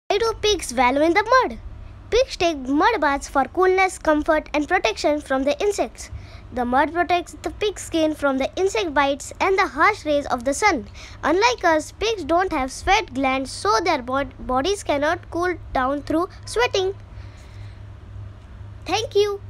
Why do pigs wallow in the mud? Pigs take mud baths for coolness, comfort, and protection from the insects. The mud protects the pig's skin from the insect bites and the harsh rays of the sun. Unlike us, pigs don't have sweat glands, so their bodies cannot cool down through sweating. Thank you.